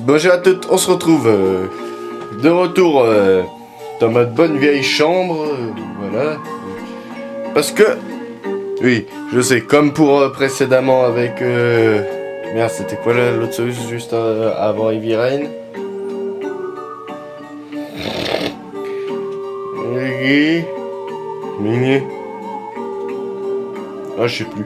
Bonjour à toutes, on se retrouve de retour dans notre bonne vieille chambre, voilà. Parce que, oui, je sais, comme pour précédemment avec... Merde, c'était quoi l'autre solution juste avant Heavy Rain? Mini. Ah, je sais plus.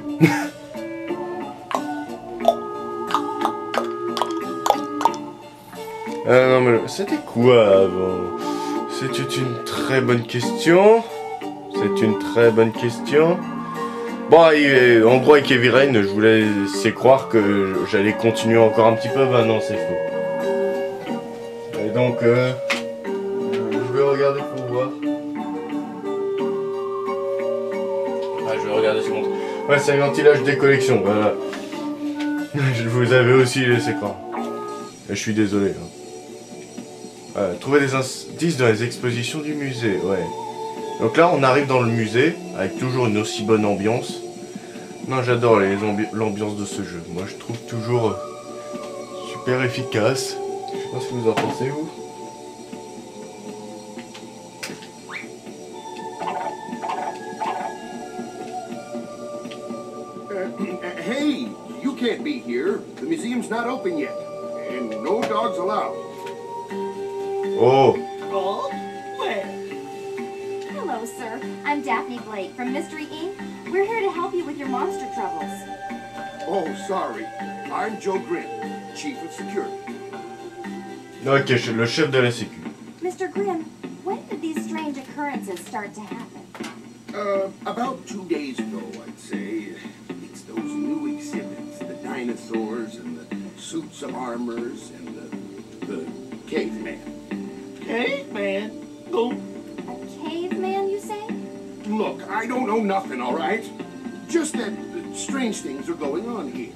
Non mais c'était quoi avant? C'est une très bonne question. C'est une très bonne question. Bon, en gros avec Heavy Rain, je voulais laisser croire que j'allais continuer encore un petit peu. Bah non, c'est faux. Et donc, je vais regarder pour voir. Ah, je vais regarder sur mon truc. Ouais, c'est un ventilage des collections, voilà. Je vous avais aussi laissé croire. Et je suis désolé. Hein. Trouver des indices dans les expositions du musée, ouais. Donc là, on arrive dans le musée, avec toujours une aussi bonne ambiance. Non, j'adore l'ambiance de ce jeu. Moi, je trouve toujours super efficace. Je sais pas ce que vous en pensez, vous. Hey, you can't be here. The museum's not open yet. And no dogs allowed. Oh. Gold? Where? Hello, sir. I'm Daphne Blake from Mystery Inc. We're here to help you with your monster troubles. Oh, sorry. I'm Joe Grimm, Chief of Security. Ok, le chef de la sécu. Mr. Grimm, when did these strange occurrences start to happen? About 2 days ago, I'd say. It's those new exhibits, the dinosaurs and the suits of armors and the caveman. Caveman? Who? A caveman, you say? Look, I don't know nothing, all right? Just that strange things are going on here.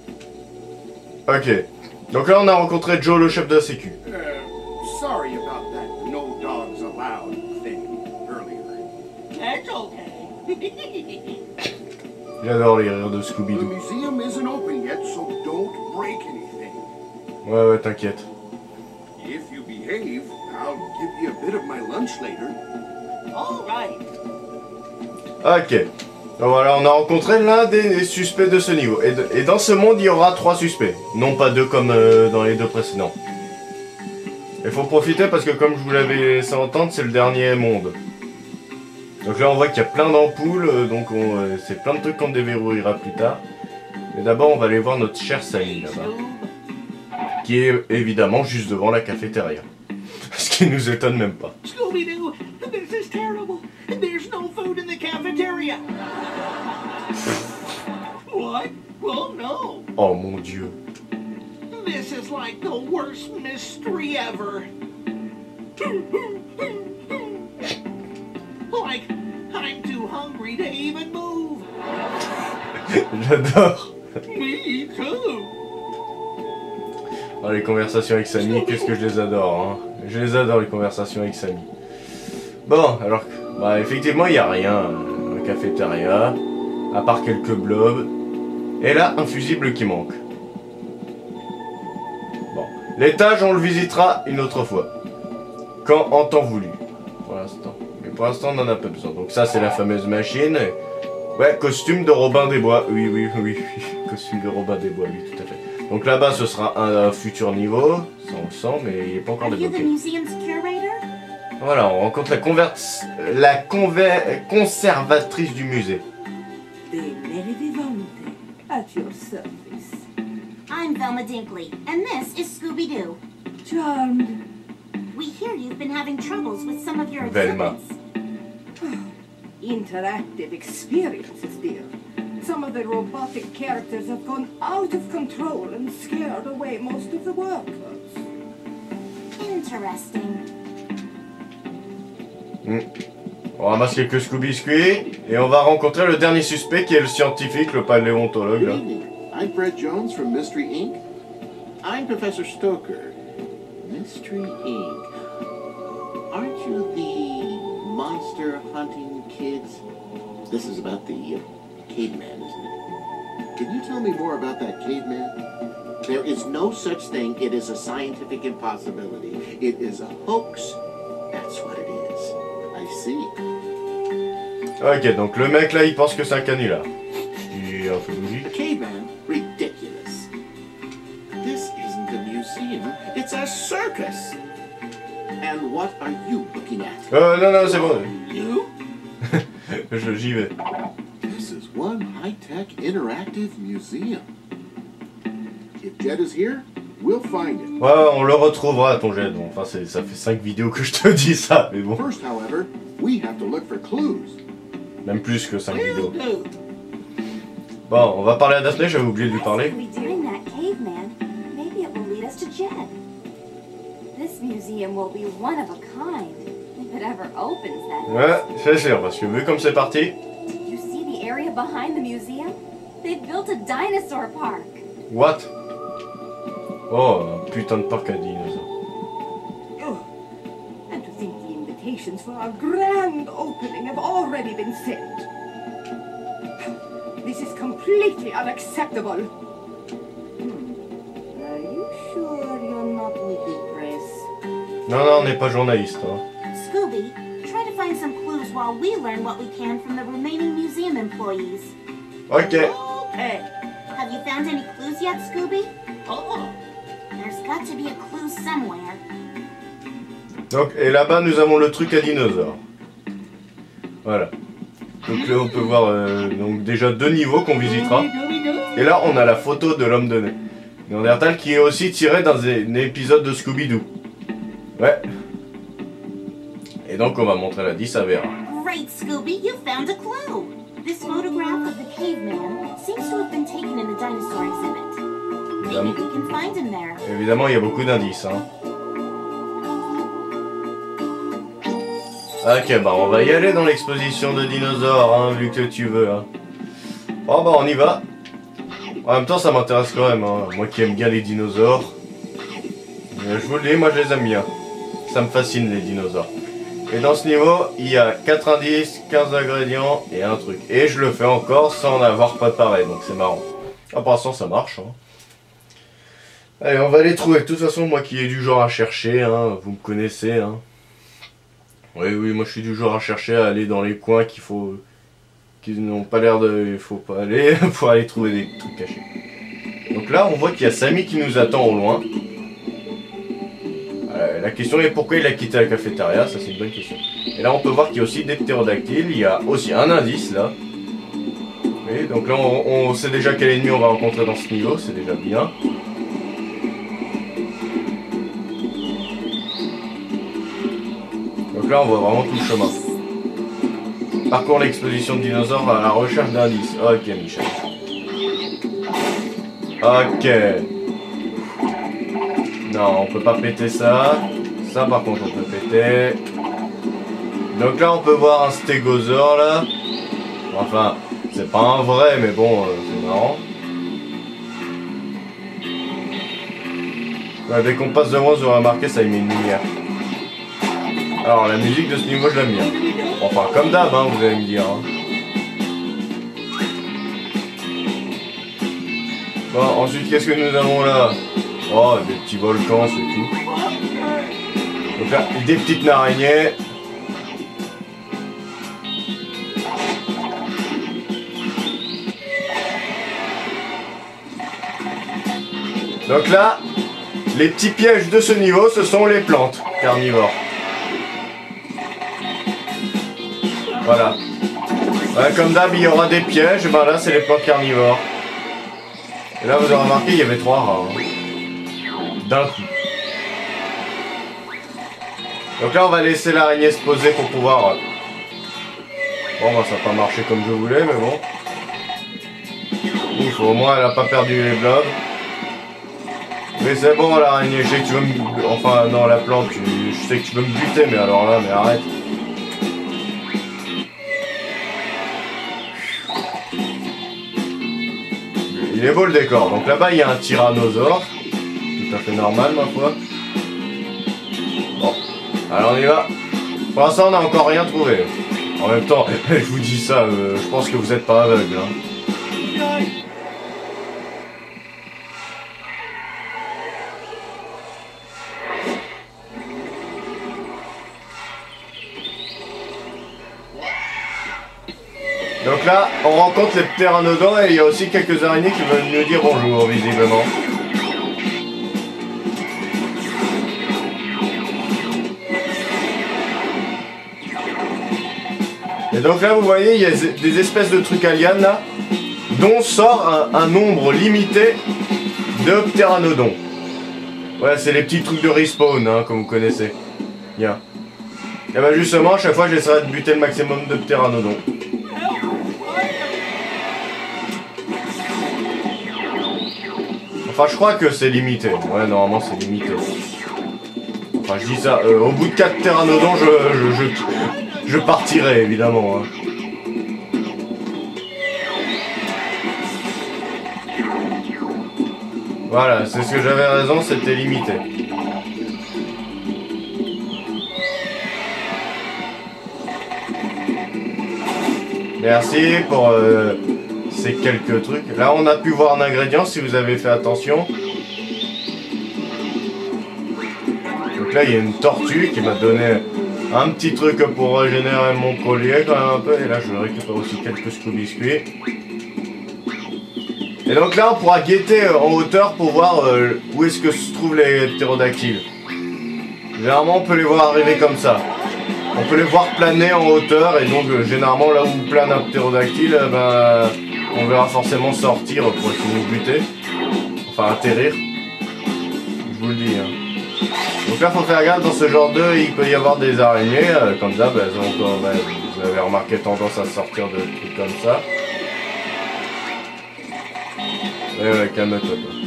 Ok. Donc là, on a rencontré Joe, le chef de la sécu. Sorry about that no dogs allowed thing earlier. That's okay. J'adore les rires de The Scooby-Doo. museum isn't open yet, so don't break anything. Ouais, t'inquiète. If you behave, I'll give you a bit of my lunch later. All right. Ok. Donc voilà, on a rencontré l'un des suspects de ce niveau. Et dans ce monde, il y aura 3 suspects. Non pas 2 comme dans les 2 précédents. Il faut profiter parce que comme je vous l'avais laissé entendre, c'est le dernier monde. Donc là, on voit qu'il y a plein d'ampoules. Donc c'est plein de trucs qu'on déverrouillera plus tard. Mais d'abord, on va aller voir notre cher Sally là-bas. Qui est évidemment juste devant la cafétéria. Ce qui nous étonne même pas. Scooby-Doo, this is terrible. There's no food in the cafeteria. What? Well, no. Oh mon Dieu. This is like the worst mystery ever. Like, I'm too hungry to even move. J'adore. Me too. Oh, les conversations avec Sammy, qu'est-ce que je les adore, hein. Je les adore, les conversations avec Sammy. Bon, alors, bah effectivement, il n'y a rien dans la cafétéria, à part quelques blobs. Et là, un fusible qui manque. Bon, l'étage, on le visitera une autre fois. Quand en temps voulu. Pour l'instant. Mais pour l'instant, on n'en a pas besoin. Donc ça, c'est la fameuse machine. Ouais, costume de Robin des Bois. Oui. Costume de Robin des Bois, oui, tout à fait. Donc là-bas, ce sera un futur niveau. Ça, on le sent, mais il n'est pas encore débloqué. Voilà, on rencontre la conservatrice du musée. At your service. I'm Velma Dinkley, and this is Scooby-Doo. Charmed. We hear you've been having troubles with some of your Velma. exhibits. Interactive experiences, dear. Some of the robotic characters have gone out of control and scared away most of the workers. Interesting. On ramasse quelques Scooby-Squee et on va rencontrer le dernier suspect qui est le scientifique, le paléontologue. Good Là. evening. I'm Fred Jones from Mystery Inc. I'm Professor Stoker. Mystery Inc. Aren't you the monster hunting kids? This is about the caveman, isn't it? Can you tell me more about that caveman? There is no such thing. It is a scientific impossibility. It is a hoax. That's what it is. I see. Ok, donc le mec là, il pense que c'est un canular. Il est un peu A logique. caveman? Ridiculous. This isn't a museum. It's a circus. And what are you looking at? Non, non, c'est bon. You? J'y vais. This is one high-tech interactive museum. If Jed is here, we'll find it. Ouais, on le retrouvera ton jet. Bon, enfin, ça fait 5 vidéos que je te dis ça, mais bon. First, however, we have to look for clues. Même plus que 5 vidéos. do. Bon, on va parler à Daphné, j'avais oublié de lui parler. We find that caveman. Maybe it will lead us to Jed. This museum will be one of a kind. If it ever opens, that Ouais, c'est sûr, parce que vu comme c'est parti... Did you see the area behind the museum? They've built a dinosaur park. What? Oh, un putain de parc à dinosaures. Oh, and to think the invitations for our grand opening have already been sent. This is completely unacceptable. Are you sure you're not with the press? Non, non, on n'est pas journaliste. Hein. Scooby, try to find some clues while we learn what we can from the remaining museum employees. Ok. Okay. Have you found any clues yet, Scooby? Oh. There's got to be a clue somewhere. Donc, et là-bas, nous avons le truc à dinosaures. Voilà. Donc là, on peut voir donc déjà 2 niveaux qu'on visitera. Et là, on a la photo de l'homme de Néandertal qui est aussi tiré dans un épisode de Scooby-Doo. Ouais. Et donc, on va montrer la 10 à Vera. Great, Scooby, you found a clue. This photograph of the caveman seems to have been taken in the dinosaur exhibit. Maybe we can find him there. Évidemment, il y a beaucoup d'indices. Hein. Ok, bah on va y aller dans l'exposition de dinosaures, hein, vu que tu veux. Hein. Bon, bah on y va. En même temps, ça m'intéresse quand même. Hein. Moi qui aime bien les dinosaures. Je vous le dis, moi je les aime bien. Ça me fascine les dinosaures. Et dans ce niveau, il y a 4 indices, 15 ingrédients et un truc. Et je le fais encore sans en avoir préparé, donc c'est marrant. Ah, pour l'instant, ça marche. Hein. Allez, on va les trouver. De toute façon, moi qui ai du genre à chercher, hein, vous me connaissez. Hein. Oui, oui, moi je suis du genre à chercher à aller dans les coins qui n'ont pas l'air de... Il faut pas aller pour aller trouver des trucs cachés. Donc là, on voit qu'il y a Samy qui nous attend au loin. La question est pourquoi il a quitté la cafétéria, ça c'est une bonne question. Et là on peut voir qu'il y a aussi des ptérodactyles, il y a aussi un indice là. Oui, donc là on sait déjà quel ennemi on va rencontrer dans ce niveau, c'est déjà bien. Donc là on voit vraiment tout le chemin. Parcours l'exposition de dinosaures à la recherche d'indices. Ok Michel. Ok. Non, on peut pas péter ça. Ça par contre on peut péter. Donc là on peut voir un stégosaure là. Enfin, c'est pas un vrai mais bon, c'est marrant. Ouais, dès qu'on passe devant, vous aurez remarqué, ça émet une lumière. Alors la musique de ce niveau je l'aime bien. Enfin comme d'hab hein, vous allez me dire. Hein. Bon, ensuite qu'est-ce que nous avons là? Oh, des petits volcans, c'est tout. Donc là, des petites araignées. Donc là, les petits pièges de ce niveau, ce sont les plantes carnivores. Voilà. Ouais, comme d'hab, il y aura des pièges, et ben là, c'est les plantes carnivores. Et là, vous aurez remarqué, il y avait 3 rats. Hein. D'un coup. Donc là on va laisser l'araignée se poser pour pouvoir... Bon bah ça n'a pas marché comme je voulais mais bon. Ouf, au moins elle a pas perdu les blobs. Mais c'est bon l'araignée, je sais que tu veux me... Enfin non la plante, je sais que tu veux me buter mais alors là, mais arrête. Il est beau le décor, donc là-bas il y a un tyrannosaure. Tout à fait normal ma foi. Bon, alors on y va. Pour l'instant on n'a encore rien trouvé. En même temps, je vous dis ça, je pense que vous n'êtes pas aveugle. Hein. là, on rencontre les ptéranodons et il y a aussi quelques araignées qui veulent nous dire bonjour, visiblement. Et donc là, vous voyez, il y a des espèces de trucs aliens là, dont sort un nombre limité de ptéranodons. Ouais, c'est les petits trucs de respawn, hein, comme vous connaissez. Bien. Et bah justement, à chaque fois, j'essaierai de buter le maximum de ptéranodons. Enfin, je crois que c'est limité. Ouais, normalement, c'est limité. Enfin, je dis ça. Au bout de 4 ptéranodons, je partirai, évidemment. Hein. Voilà, c'est ce que j'avais raison, c'était limité. Merci pour ces quelques trucs. Là, on a pu voir un ingrédient si vous avez fait attention. Donc là, il y a une tortue qui m'a donné un petit truc pour régénérer mon collier quand même un peu. Et là, je récupère aussi quelques scoubiscuits. Et donc là, on pourra guetter en hauteur pour voir où est-ce que se trouvent les ptérodactyles. Généralement, on peut les voir arriver comme ça. On peut les voir planer en hauteur et donc généralement là où plane un ptérodactyle, ben, on verra forcément sortir pour essayer de nous buter. Enfin atterrir. Je vous le dis. Hein. Donc là, faut faire gaffe, dans ce genre d'œuf, il peut y avoir des araignées. Comme ça, ben, vous avez remarqué tendance à sortir de trucs comme ça. Ouais, calme-toi.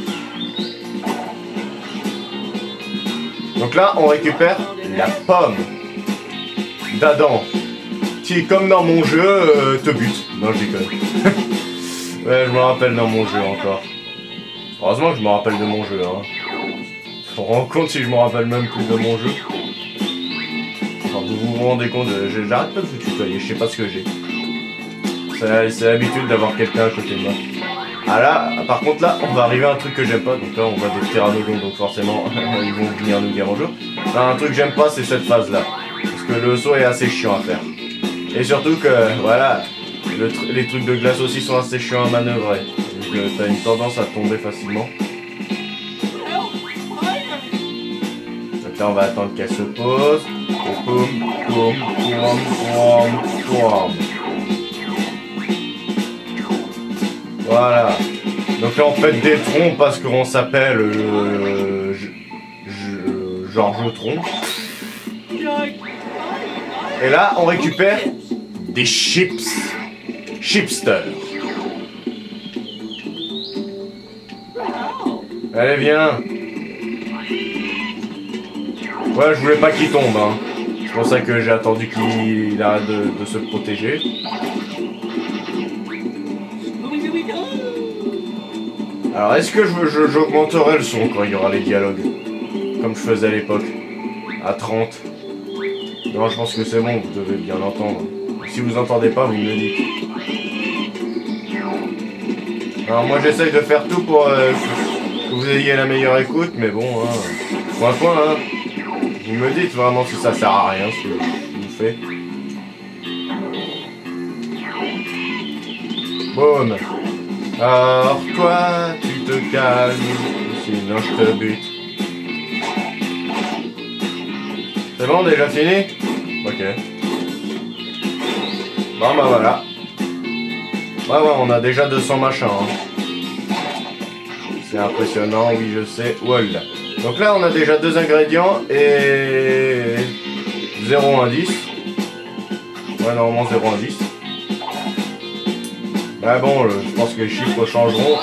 Donc là, on récupère la pomme d'Adam, qui, comme dans mon jeu, te bute. Non, je déconne. Ouais, je me rappelle dans mon jeu encore. Heureusement que je me rappelle de mon jeu. Hein. Je me rends compte si je me rappelle même plus de mon jeu. Enfin, vous vous rendez compte, j'arrête pas de vous tutoyer, je sais pas ce que j'ai. C'est l'habitude d'avoir quelqu'un à côté de moi. Ah là, par contre là, on va arriver à un truc que j'aime pas. Donc là, on voit des ptéranodons, donc forcément, ils vont venir nous dire bonjour. Là, un truc que j'aime pas, c'est cette phase-là. Parce que le saut est assez chiant à faire. Et surtout que, voilà, les trucs de glace aussi sont assez chiants à manœuvrer. Donc t'as une tendance à tomber facilement. Donc là, on va attendre qu'elle se pose. Et boum, boum, boum, boum, boum. Voilà. Donc là, on pète des troncs parce qu'on s'appelle Georges Tron. Et là, on récupère des chips. Chipster. Allez, viens. Ouais, je voulais pas qu'il tombe. Hein. C'est pour ça que j'ai attendu qu'il arrête de se protéger. Alors, est-ce que j'augmenterai le son quand il y aura les dialogues? Comme je faisais à l'époque. À 30. Non, je pense que c'est bon, vous devez bien l'entendre. Si vous entendez pas, vous me le dites. Alors, moi, j'essaye de faire tout pour que vous ayez la meilleure écoute, mais bon, hein. Point, hein. Vous me dites vraiment si ça sert à rien, ce que je vous fais. Boum. Alors toi, tu te calmes, sinon je te bute. C'est bon, déjà fini? Ok. Bon bah voilà. Ouais, on a déjà 200 machins. Hein. C'est impressionnant, oui je sais. Voilà. Donc là on a déjà 2 ingrédients et 0 indice. Ouais, normalement 0 indice. Bah bon, je pense que les chiffres changeront.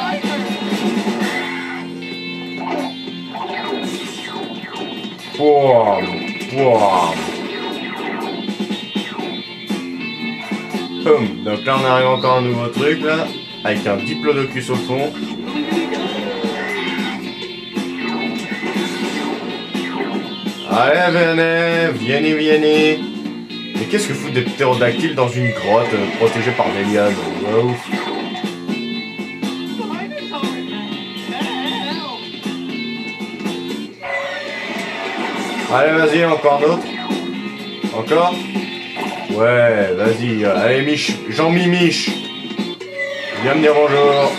Pouam, pouam. Donc là on arrive encore à un nouveau truc là, avec un diplodocus au fond. Allez, vieni. Mais qu'est-ce que foutent des ptérodactyles dans une grotte protégée par des lianes? Ouf. Allez, vas-y, encore d'autres. Encore? Ouais, vas-y. Allez, Mich, Jean-Mi Mich. Viens me dire bonjour.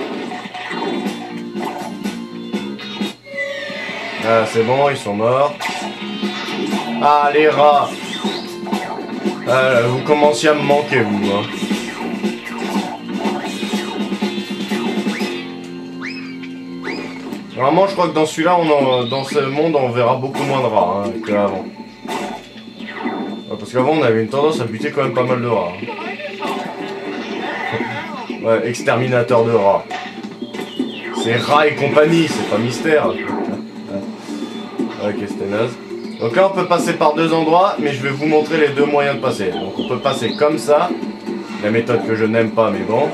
Ah, c'est bon, ils sont morts. Ah, les rats. Ah, vous commenciez à me manquer, vous. Hein. Vraiment, je crois que dans celui-là, dans ce monde, on verra beaucoup moins de rats hein, qu'avant. Parce qu'avant, on avait une tendance à buter quand même pas mal de rats. Hein. Ouais, exterminateur de rats. C'est rats et compagnie, c'est pas mystère. Ok, c'était naze. Donc là, on peut passer par deux endroits, mais je vais vous montrer les deux moyens de passer. Donc on peut passer comme ça. La méthode que je n'aime pas, mais bon.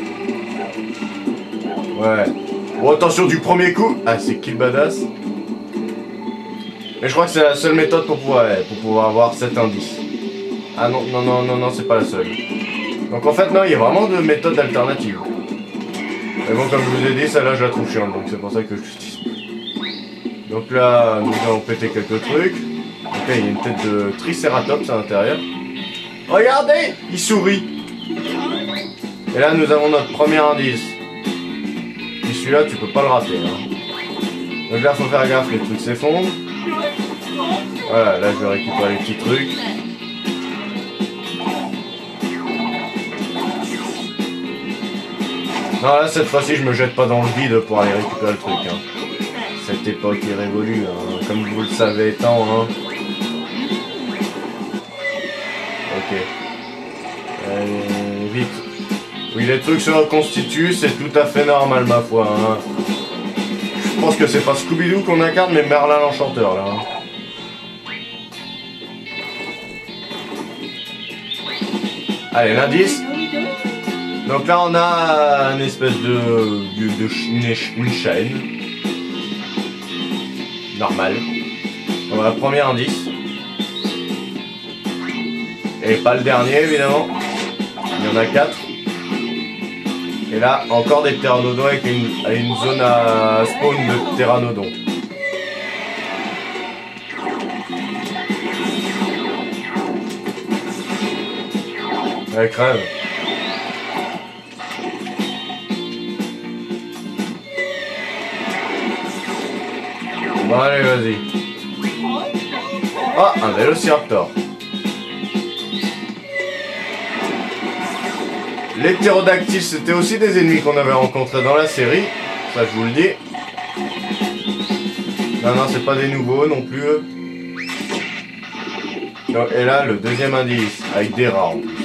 Ouais. Bon, attention du premier coup. Ah, c'est kill badass. Mais je crois que c'est la seule méthode pour pouvoir avoir cet indice. Ah non, non, non, non, non, c'est pas la seule. Donc en fait, non, il y a vraiment deux méthodes alternatives. Mais bon, comme je vous ai dit, celle-là, je la trouve chiante, donc c'est pour ça que je l'utilise. Donc là, nous allons péter quelques trucs. Donc là, il y a une tête de Triceratops à l'intérieur. Regardez, il sourit. Et là, nous avons notre premier indice. Et celui-là, tu peux pas le rater. Hein. Donc là, faut faire gaffe, les trucs s'effondrent. Voilà, là, je vais récupérer les petits trucs. Non, là, cette fois-ci, je me jette pas dans le vide pour aller récupérer le truc. Hein. Cette époque est révolue, hein, comme vous le savez tant. Hein. Ok. Vite. Oui, les trucs se reconstituent, c'est tout à fait normal, ma foi. Hein. Je pense que c'est pas Scooby-Doo qu'on incarne, mais Merlin l'Enchanteur, là. Hein. Allez, l'indice. Donc là, on a une espèce une chaîne. Normal. On a le premier indice. Et pas le dernier, évidemment. Il y en a 4. Et là, encore des pteranodons avec une zone à spawn de pteranodons. Elle crève. Bon, allez, vas-y. Ah, un vélociraptor. Les ptérodactyles, c'était aussi des ennemis qu'on avait rencontrés dans la série. Ça, je vous le dis. Non, non, c'est pas des nouveaux non plus. Donc, et là, le deuxième indice, avec des rats en plus.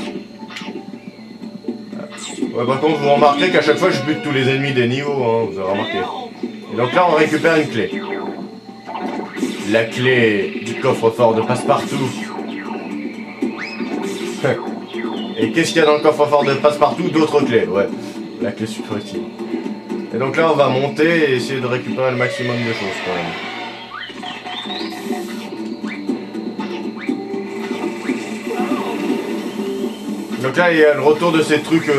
Ouais, par contre, vous remarquez qu'à chaque fois, je bute tous les ennemis des niveaux, hein, vous avez remarqué. Et donc là, on récupère une clé. La clé du coffre-fort de Passepartout. Et qu'est-ce qu'il y a dans le coffre-fort de Passepartout? D'autres clés, ouais. La clé super utile. Et donc là, on va monter et essayer de récupérer le maximum de choses quand même. Donc là, il y a le retour de ces trucs...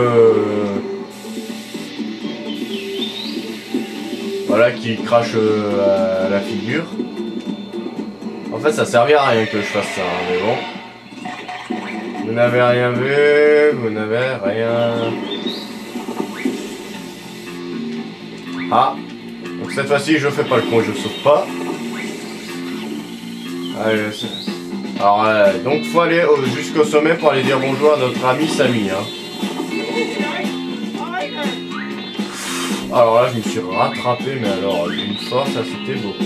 Voilà, qui crachent à la figure. En fait, ça servait à rien que je fasse ça, hein, mais bon. Vous n'avez rien vu, vous n'avez rien... Ah. Donc cette fois-ci, je fais pas le con, je saute pas. Allez, alors, donc faut aller jusqu'au sommet pour aller dire bonjour à notre ami Samy. Hein. Alors là, je me suis rattrapé, mais alors d'une force, ça c'était beau.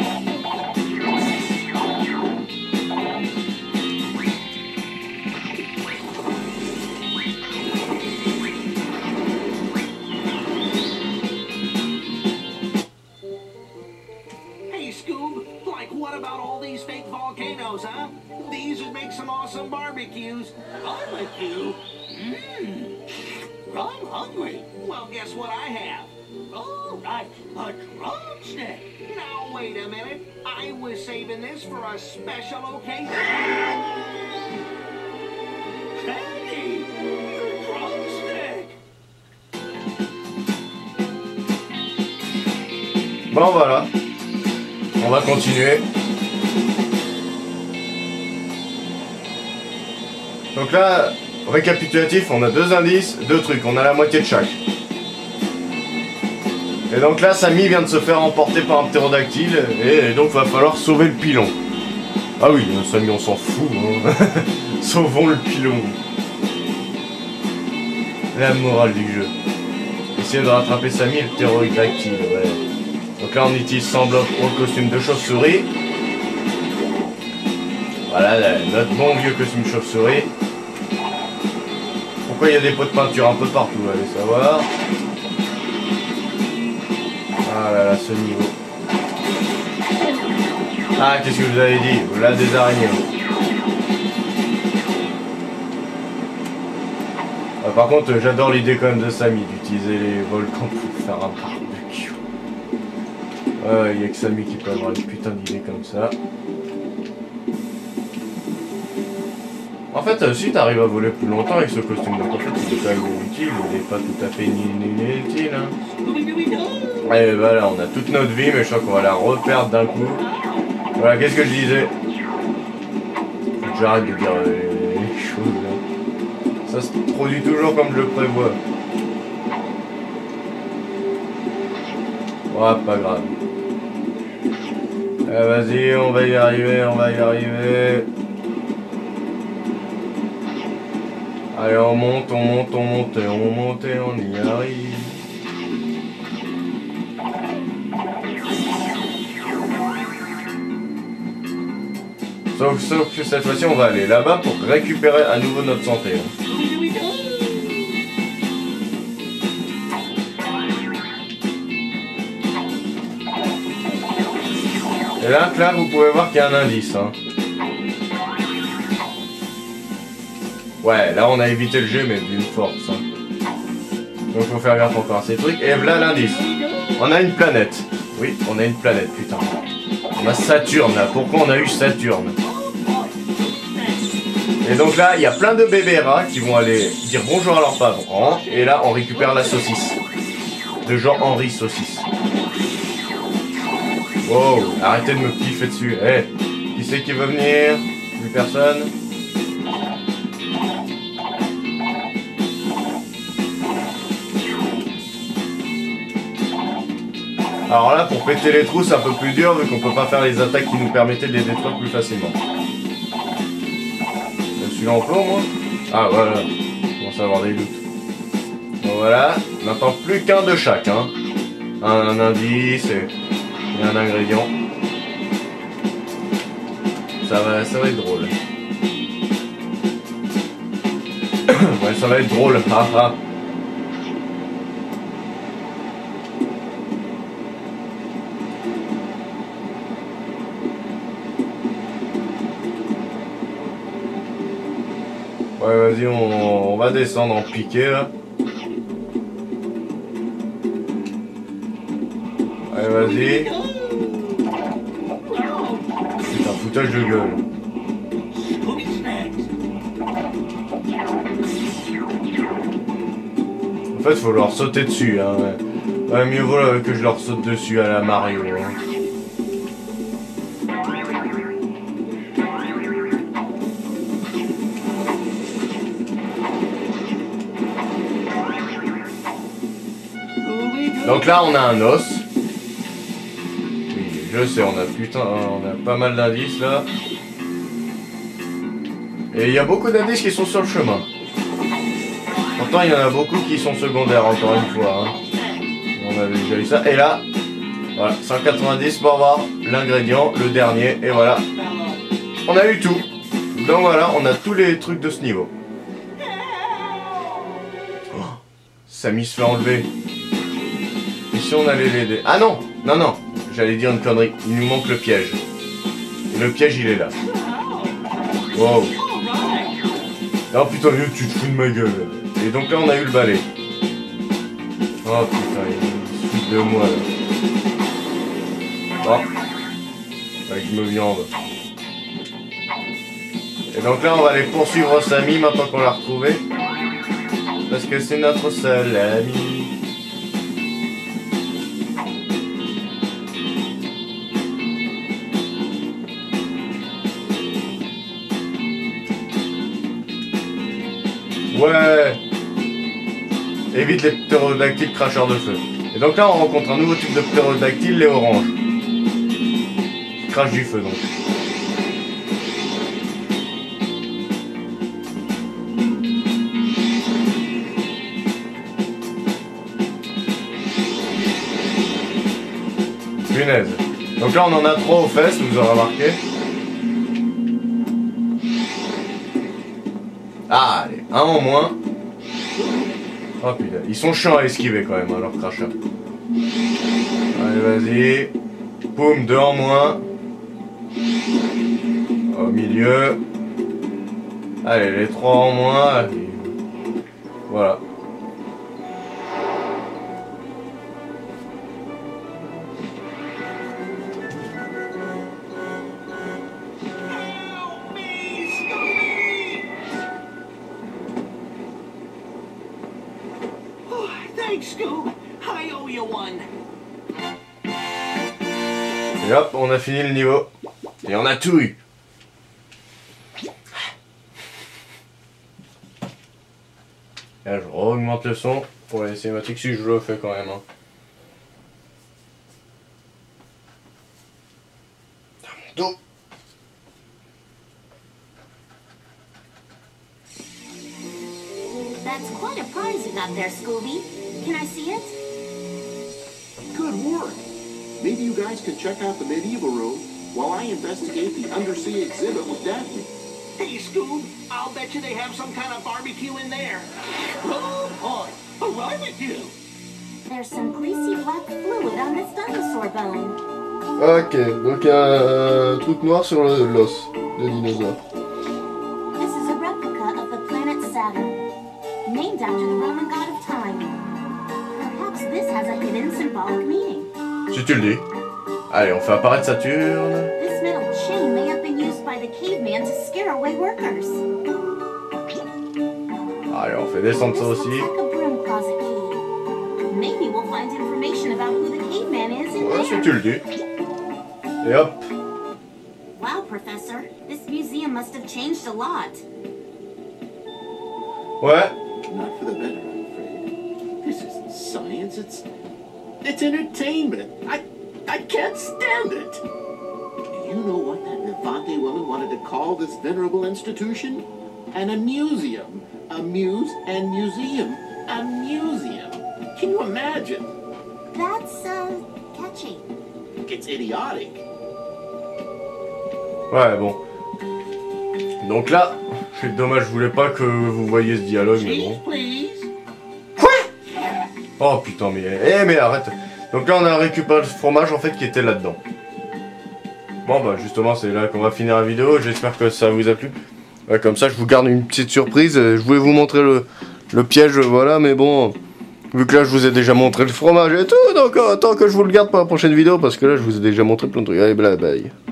Hey, Scoob, like what about all these fake volcanoes, huh? These would make some awesome barbecues. Barbecue? Mmm. I'm hungry. Well, guess what I have? Oh, right, a drumstick. Now, wait a minute. I was saving this for a special occasion. Candy, your drumstick. Bon, voilà. On va continuer. Donc là, Récapitulatif, on a 2 indices, 2 trucs, on a la moitié de chaque. Et donc là, Sammy vient de se faire emporter par un ptérodactyle, et donc va falloir sauver le pilon. Ah oui, Sammy, on s'en fout, hein. Sauvons le pilon. La morale du jeu. Essayer de rattraper Sammy et le ptérodactyle, ouais. Donc là, on utilise sans bloc pour le costume de chauve-souris. Voilà, notre bon vieux costume chauve-souris. Pourquoi il y a des pots de peinture un peu partout, allez savoir. Ah là là, ce niveau. Ah, qu'est-ce que vous avez dit? Là, des araignées. Ah, par contre, j'adore l'idée quand même de Sammy d'utiliser les volcans pour faire un barbecue. Il n'y a que Sammy qui peut avoir une putain d'idée comme ça. En fait, si t'arrives à voler plus longtemps avec ce costume, donc en fait, il est quand même utile, il n'est pas tout à fait inutile. Hein. Et voilà, on a toute notre vie, mais je crois qu'on va la reperdre d'un coup. Voilà, qu'est-ce que je disais? Faut que j'arrête de dire les choses là. Ça se produit toujours comme je le prévois. Ouais, pas grave. Vas-y, on va y arriver, on va y arriver. Allez, on monte, on monte, on monte, et on monte et on y arrive. Sauf que cette fois-ci, on va aller là-bas pour récupérer à nouveau notre santé. Et là, vous pouvez voir qu'il y a un indice. Hein. Ouais, là, on a évité le jeu, mais d'une force. Hein. Donc, faut faire gaffe encore à ces trucs. Et là, l'indice. On a une planète. Oui, on a une planète, putain. On a Saturne, là. Pourquoi on a eu Saturne? Et donc là, il y a plein de bébés rats qui vont aller dire bonjour à leurs parents. Et là, on récupère la saucisse. De genre Henri Saucisse. Wow, arrêtez de me piffer dessus. Eh, hey, qui c'est qui veut venir? Plus personne? Alors là, pour péter les trous, c'est un peu plus dur vu qu'on peut pas faire les attaques qui nous permettaient de les détruire plus facilement. Celui-là en plomb, moi? Ah, voilà. Je commence à avoir des doutes. Bon, voilà. Maintenant, plus qu'un de chaque, hein. Un indice et un ingrédient. Ça va être drôle. Ouais, ça va être drôle. Ah, ah. Ouais, vas-y, on va descendre en piqué, là. Allez, vas-y. Putain, foutage de gueule. En fait, faut leur sauter dessus, hein. Ouais, mieux vaut que je leur saute dessus à la Mario, hein. Donc là, on a un os. Oui, je sais, on a pas mal d'indices là. Et il y a beaucoup d'indices qui sont sur le chemin. Pourtant, il y en a beaucoup qui sont secondaires, encore une fois. Hein. On avait déjà eu ça. Et là, voilà, 190 pour avoir l'ingrédient, le dernier. Et voilà, on a eu tout. Donc voilà, on a tous les trucs de ce niveau. Oh, Sammy se fait enlever. Si on allait l'aider. Ah non, non, non, j'allais dire une connerie. Il nous manque le piège. Et le piège, il est là. Wow. Oh putain, tu te fous de ma gueule. Et donc là, on a eu le balai. Oh putain, il se fout de moi là. Bon. Avec me viande. Et donc là, on va aller poursuivre Sammy maintenant qu'on l'a retrouvé. Parce que c'est notre seul ami. Ouais. Évite les ptérodactyles cracheurs de feu. Et donc là, on rencontre un nouveau type de ptérodactyle, les oranges. Crache du feu, donc. Punaise. Donc là, on en a 3 aux fesses, vous aurez remarqué. Ah, allez, un en moins. Oh putain, ils sont chiants à esquiver quand même, hein, leurs crachats. Allez, vas-y. Poum, 2 en moins. Au milieu. Allez, les 3 en moins. Voilà. Thanks, Scoob. I owe you one. Et hop, on a fini le niveau. Et on a tout eu. Et là, je augmente le son pour les cinématiques si je le fais quand même. Hein. Dans mon dos. That's quite a prize you got there, Scooby. Can I see it? Good work. Maybe you guys can check out the medieval room while I investigate the undersea exhibit with Daphne. Hey, Scoob, I'll bet you they have some kind of barbecue in there. Oh, boy, a barbecue. There's some greasy black fluid on this dinosaur bone. Ok, donc un truc noir sur l'os de dinosaure. This is a replica of the planet Saturn, named after the Roman god of time. Perhaps this has a hidden symbolic meaning. Si tu le dis. Allez, on fait apparaître Saturne. This metal chain may have been used by the caveman to scare away workers. Allez, on fait descendre ça This aussi. looks like a broom closet key. Maybe we'll find information about who the caveman is in Ouais, si there. tu le dis. Et hop. Wow, Professor, this museum must have changed a lot. Ouais. Not for the better, I'm afraid. This isn't science, it's entertainment. I can't stand it. Do you know what that Levante woman wanted to call this venerable institution? An amuseum. Amuse and museum. A museum. Can you imagine? That's, catchy. It's idiotic. Ouais, bon. Donc là, c'est dommage, je voulais pas que vous voyiez ce dialogue, mais bon. Cheese, please. Oh putain, mais arrête. Donc là, on a récupéré le fromage en fait qui était là-dedans. Bon bah justement, c'est là qu'on va finir la vidéo. J'espère que ça vous a plu. Ouais, comme ça, je vous garde une petite surprise. Je voulais vous montrer le piège, voilà, mais bon, vu que là, je vous ai déjà montré le fromage et tout, donc tant que je vous le garde pour la prochaine vidéo, parce que là, je vous ai déjà montré plein de trucs. Allez, bye bye.